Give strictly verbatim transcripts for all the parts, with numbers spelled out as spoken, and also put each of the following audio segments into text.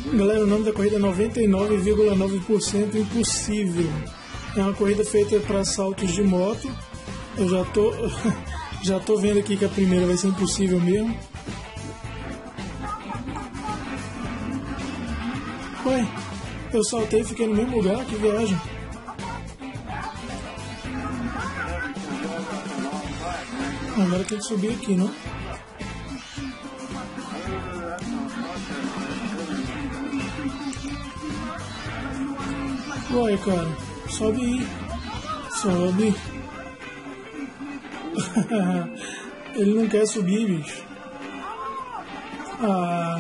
Galera, o nome da corrida é noventa e nove vírgula nove por cento impossível. É uma corrida feita para saltos de moto. Eu já tô, já tô vendo aqui que a primeira vai ser impossível mesmo. Ué, eu saltei e fiquei no mesmo lugar, que viagem. Agora tem que subir aqui, não? Ué, cara, sobe aí. Sobe. Ele não quer subir, bicho. Ah.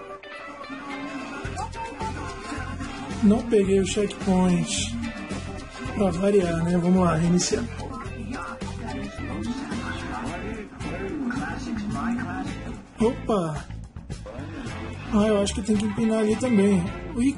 Não peguei o checkpoint. Pra variar, né? Vamos lá, reiniciar. Opa! Ah, eu acho que tem que empinar ali também. Ui!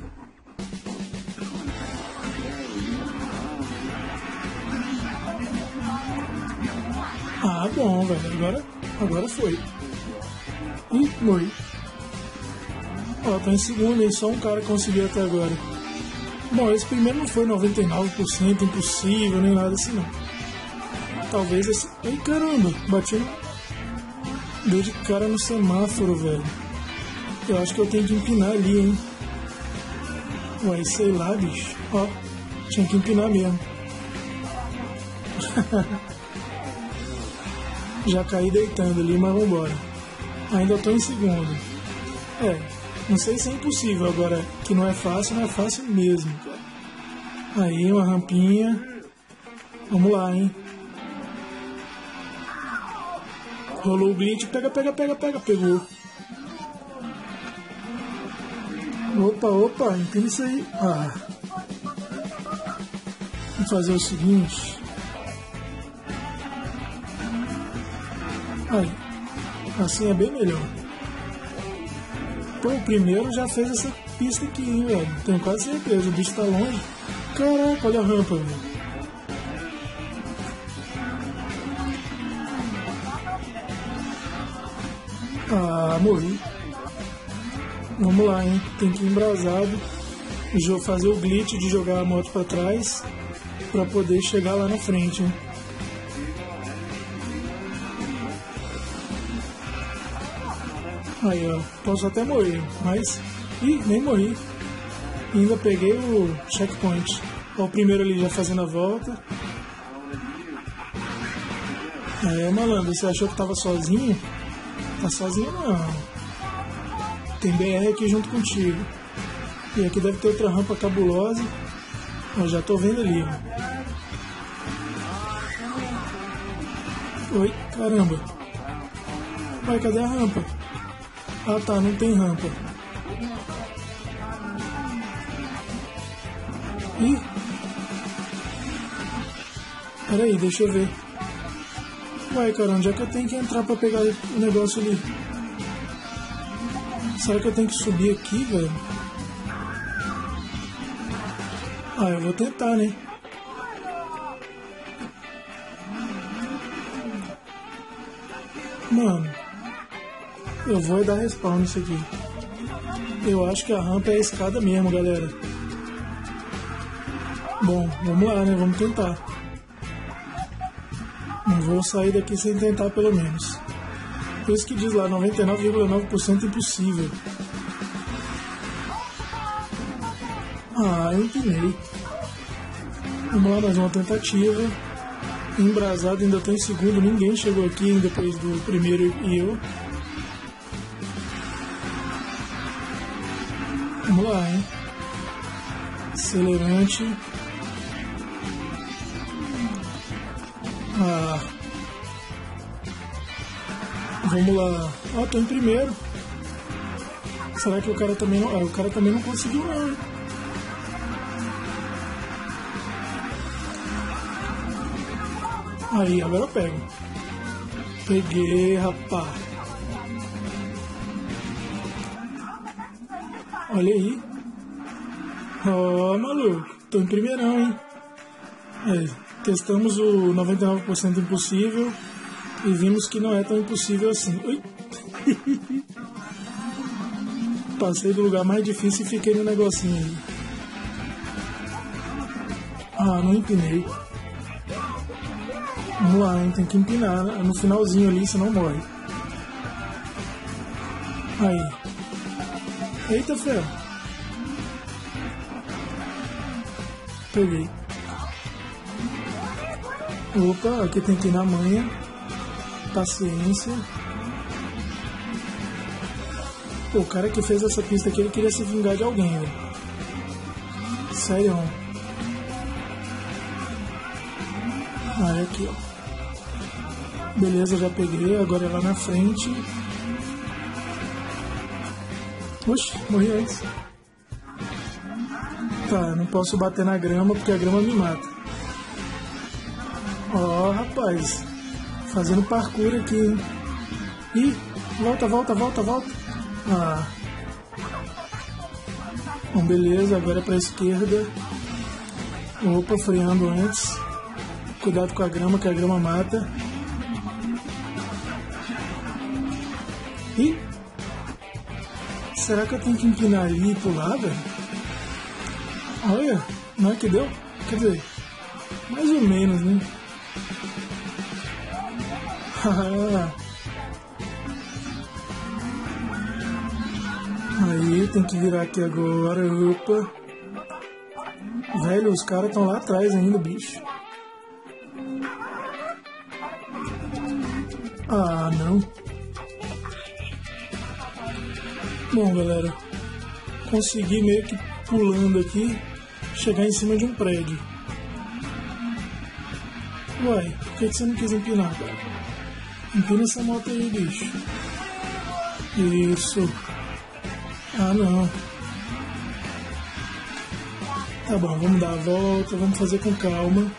Ah, bom, velho. Agora, agora foi. Ih, morri. Ó, tô em segundo, hein? Só um cara conseguiu até agora. Bom, esse primeiro não foi noventa e nove por cento impossível, nem nada assim, não. Talvez esse... Ai, caramba! Bati no... Deu de cara no semáforo, velho. Eu acho que eu tenho que empinar ali, hein? Ué, sei lá, bicho. Ó, tinha que empinar mesmo. Já caí deitando ali, mas vambora. Ainda tô em segundo. É, não sei se é impossível, agora que não é fácil, não é fácil mesmo, cara. Aí, uma rampinha. Vamos lá, hein? Rolou o glitch, pega, pega, pega, pega, pegou. Opa, opa, empina isso aí. Ah. Vamos fazer o seguinte. Aí, assim é bem melhor. Pô, o primeiro já fez essa pista aqui, hein, velho. Tenho quase certeza, o bicho tá longe. Caraca, olha a rampa, velho. Ah, morri. Vamos lá, hein. Tem que ir embrasado. Fazer o glitch de jogar a moto pra trás pra poder chegar lá na frente, hein. Aí, ó. Posso até morrer, mas... Ih, nem morri. E ainda peguei o checkpoint. Ó, o primeiro ali já fazendo a volta. É, malandro, você achou que tava sozinho? Tá sozinho não. Tem B R aqui junto contigo. E aqui deve ter outra rampa cabulosa. Ó, já tô vendo ali. Oi, caramba. Vai, cadê a rampa? Ah tá, não tem rampa. Ih. Peraí, deixa eu ver. Uai, cara, onde é que eu tenho que entrar pra pegar o negócio ali? Será que eu tenho que subir aqui, velho? Ah, eu vou tentar, né? Mano, eu vou dar respawn nisso aqui. Eu acho que a rampa é a escada mesmo, galera. Bom, vamos lá, né? Vamos tentar. Não vou sair daqui sem tentar, pelo menos. Por isso que diz lá, noventa e nove vírgula nove por cento impossível. Ah, eu empinei. Vamos lá, mais uma tentativa. Embrasado, ainda tô em segundo. Ninguém chegou aqui depois do primeiro e eu. Vamos lá, hein? Acelerante. Ah. Vamos lá. Ó, oh, tô em primeiro. Será que o cara também não... Ah, o cara também não conseguiu não, hein? Aí, agora eu pego. Peguei, rapaz. Olha aí. Ó, oh, maluco. Tô em primeirão, hein? É. Testamos o noventa e nove por cento impossível e vimos que não é tão impossível assim. Ui. Passei do lugar mais difícil e fiquei no negocinho aí. Ah, não empinei. Vamos lá, hein? Tem que empinar no finalzinho ali, senão morre. Aí. Eita, ferro. Peguei. Opa, aqui tem que ir na manha. Paciência. Pô, o cara que fez essa pista aqui, ele queria se vingar de alguém, velho. Sério. Ah, é aqui, ó. Beleza, já peguei. Agora é lá na frente. Oxi, morri antes. Tá, não posso bater na grama porque a grama me mata. Ó, oh, rapaz. Fazendo parkour aqui, hein? Ih, volta, volta, volta, volta. Ah. Bom, beleza, agora é pra esquerda. Opa, freando antes. Cuidado com a grama, que a grama mata. Ih! Será que eu tenho que empinar ali e pular, velho? Olha, não é que deu? Quer dizer, mais ou menos, né? Aí, tem que virar aqui agora. Opa! Velho, os caras estão lá atrás ainda, bicho. Ah, não. Bom, galera, consegui meio que pulando aqui chegar em cima de um prédio. Uai, por que você não quis empinar, cara? Empina essa moto aí, bicho. Isso. Ah, não. Tá bom, vamos dar a volta, vamos fazer com calma.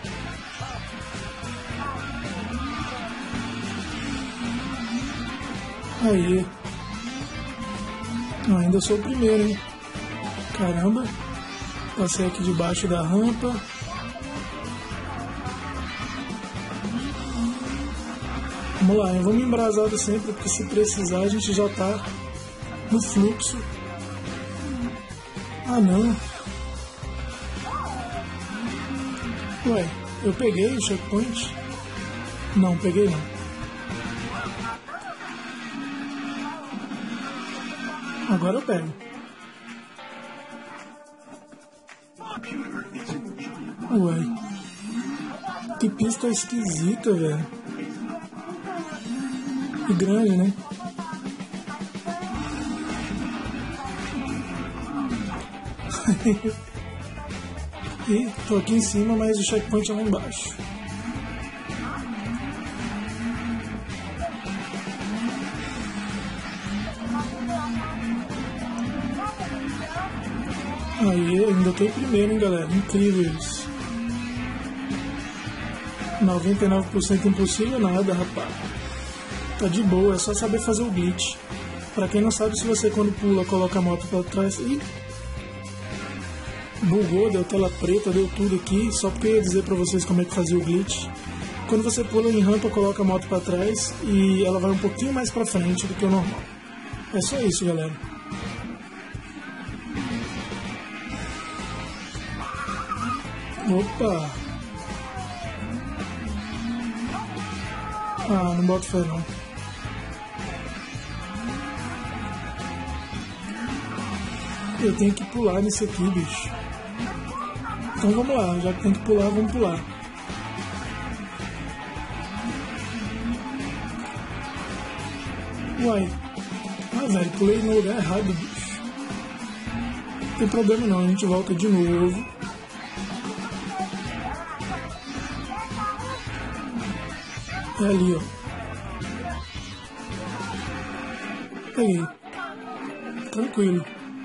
Aí. Ah, ainda sou o primeiro, hein? Caramba. Passei aqui debaixo da rampa. Vamos lá, hein? Vamos embrasado sempre, porque se precisar a gente já tá no fluxo. Ah, não. Ué, eu peguei o checkpoint? Não, peguei não. Agora eu pego. Ué. Que pista esquisita, velho. E grande, né? E tô aqui em cima, mas o checkpoint é lá embaixo. Aí, ainda tô em primeiro, hein, galera? Incrível isso. noventa e nove por cento impossível nada, rapaz. Tá de boa, é só saber fazer o glitch. Pra quem não sabe, se você quando pula coloca a moto pra trás... Ih! Bugou, deu tela preta, deu tudo aqui. Só porque eu ia dizer pra vocês como é que fazia o glitch. Quando você pula em rampa, coloca a moto pra trás e ela vai um pouquinho mais pra frente do que o normal. É só isso, galera. Opa! Ah, não boto fé não. Eu tenho que pular nesse aqui, bicho. Então vamos lá, já que tem que pular, vamos pular. Uai. Ah, velho, pulei no lugar errado, bicho. Não tem problema não, a gente volta de novo. É ali, ó. Peguei. Tranquilo.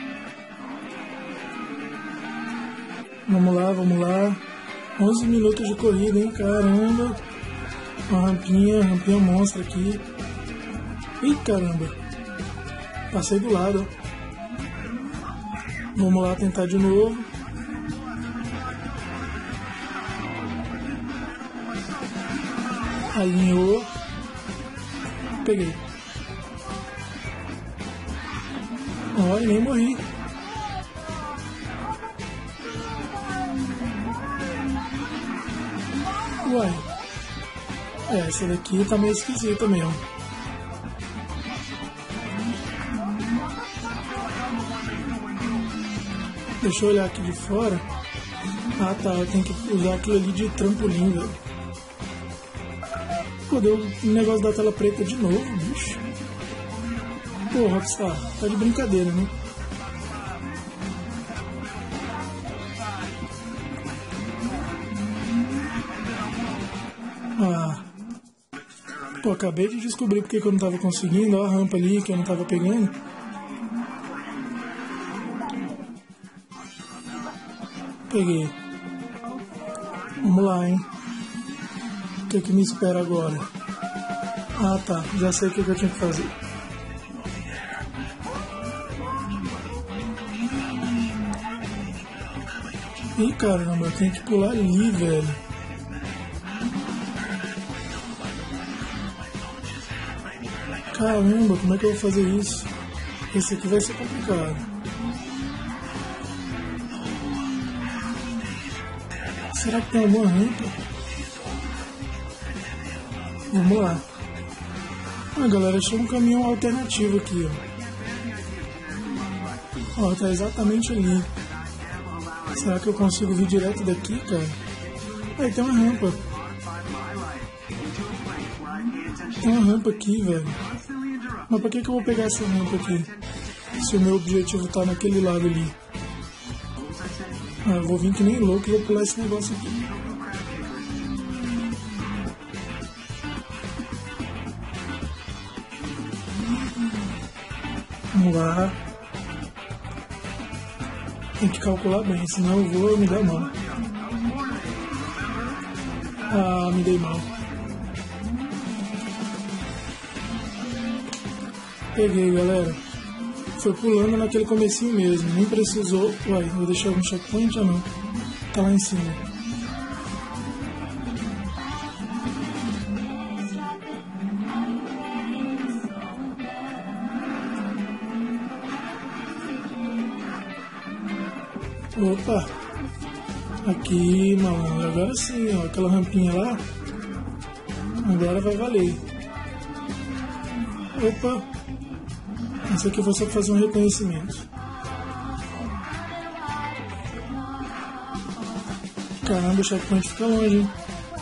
Vamos lá, vamos lá. onze minutos de corrida, hein? Caramba. Uma rampinha, rampinha monstra aqui. Ih, caramba. Passei do lado, ó. Vamos lá tentar de novo. Alinhou. Peguei. Olha, nem morri. Uai. É, essa daqui tá meio esquisita mesmo. Deixa eu olhar aqui de fora. Ah tá, eu tenho que usar aquilo ali de trampolim, velho. Pô, deu um negócio da tela preta de novo, bicho. Pô, Rockstar, tá de brincadeira, né? Ah. Pô, acabei de descobrir porque que eu não tava conseguindo. Olha a rampa ali que eu não tava pegando. Peguei. Vamos lá, hein? O que que me espera agora? Ah, tá. Já sei o que, que eu tinha que fazer. Ih, caramba, eu tenho que pular ali, velho. Caramba, como é que eu vou fazer isso? Esse aqui vai ser complicado. Será que tem alguma rampa? Vamos lá. Ah, galera, achei um caminhão alternativo aqui, ó. Ó, tá exatamente ali. Será que eu consigo vir direto daqui, cara? Aí tem uma rampa. Tem uma rampa aqui, velho. Mas pra que que eu vou pegar essa rampa aqui? Se o meu objetivo tá naquele lado ali. Ah, eu vou vir que nem louco e vou pular esse negócio aqui. Vamos lá. Tem que calcular bem, senão eu vou me dar mal. Ah, me dei mal. Peguei, galera. Foi pulando naquele comecinho mesmo. Nem precisou... Uai, vou deixar algum checkpoint ou não? Tá lá em cima. Opa! Aqui, mano. Agora sim, ó. Aquela rampinha lá. Agora vai valer. Opa! Isso aqui foi só fazer um reconhecimento. Caramba, o checkpoint fica longe, hein?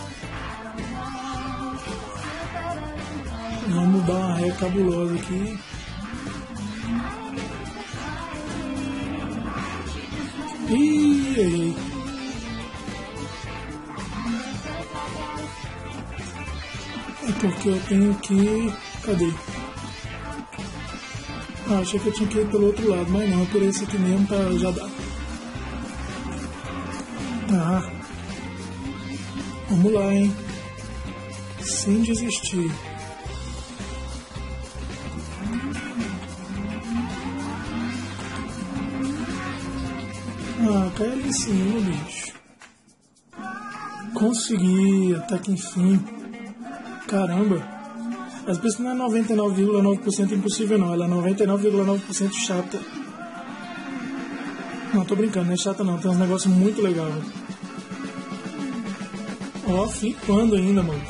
Vamos dar uma ré cabulosa aqui. Ih, errei. É porque eu tenho que... Cadê? Ah, achei que eu tinha que ir pelo outro lado, mas não, por esse aqui mesmo tá, já dá. Tá. Vamos lá, hein? Sem desistir. Ah, cai ali em cima, bicho. Consegui, até que enfim. Caramba. Às vezes não é noventa e nove vírgula nove por cento impossível não, ela é noventa e nove vírgula nove por cento chata. Não, tô brincando, não é chata não, tem uns negócios muito legais. Ó, flipando ainda, mano.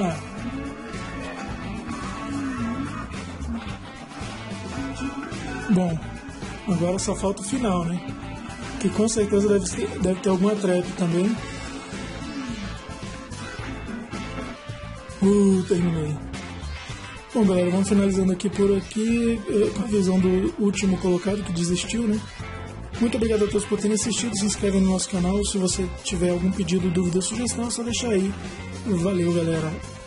Bom, agora só falta o final, né? Que com certeza deve ter, deve ter alguma trap também. Uh, terminei. Bom, galera, vamos finalizando aqui por aqui, com a visão do último colocado que desistiu, né? Muito obrigado a todos por terem assistido, se inscreve no nosso canal, se você tiver algum pedido, dúvida ou sugestão, é só deixar aí. Valeu, galera!